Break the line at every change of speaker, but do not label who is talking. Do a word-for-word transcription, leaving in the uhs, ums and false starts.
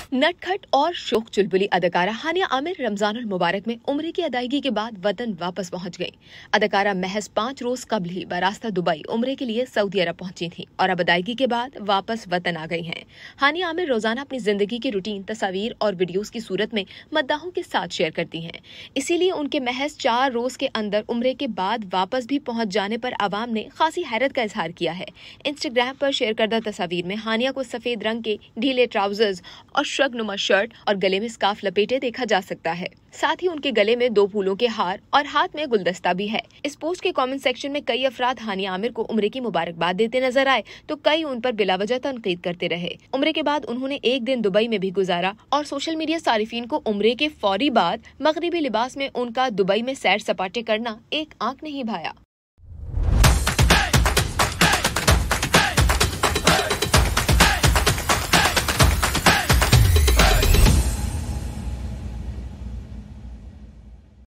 नटखट और शोक चुलबुली अदाकारा हानिया आमिर रमजानुल मुबारक में उम्रे की अदायगी के बाद वतन वापस पहुंच गई। अदाकारा महज पाँच रोज कबल ही बरास्ता दुबई उम्रे के लिए सऊदी अरब पहुंची थी और अब अदायगी के बाद वापस वतन आ गई हैं। हानिया आमिर रोजाना अपनी जिंदगी की रूटीन तस्वीर और वीडियोस की सूरत में मद्दाहों के साथ शेयर करती हैं। इसीलिए उनके महज चार रोज के अंदर उम्रे के बाद वापस भी पहुंच जाने पर आवाम ने खासी हैरत का इजहार किया है। इंस्टाग्राम पर शेयर करदा तस्वीर में हानिया को सफेद रंग के ढीले ट्राउजर्स और श्रगनुमा शर्ट और गले में स्कार्फ लपेटे देखा जा सकता है। साथ ही उनके गले में दो फूलों के हार और हाथ में गुलदस्ता भी है। इस पोस्ट के कमेंट सेक्शन में कई अफराद हानिया आमिर को उम्रे की मुबारकबाद देते नजर आए तो कई उन पर बिलावजह तनकीद करते रहे। उम्रे के बाद उन्होंने एक दिन दुबई में भी गुजारा और सोशल मीडिया सारिफीन को उम्रे के फौरी बाद मगरिबी लिबास में उनका दुबई में सैर सपाटे करना एक आंख नहीं भाया।